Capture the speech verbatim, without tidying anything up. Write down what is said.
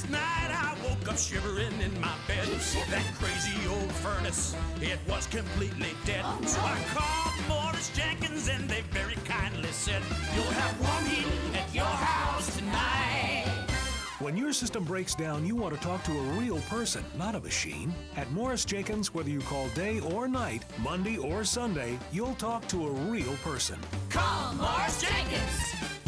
Last night I woke up shivering in my bed. That crazy old furnace, it was completely dead. So I called Morris Jenkins and they very kindly said, you'll have warm heat at your house tonight. When your system breaks down, you want to talk to a real person, not a machine. At Morris Jenkins, whether you call day or night, Monday or Sunday, you'll talk to a real person. Call Morris Jenkins.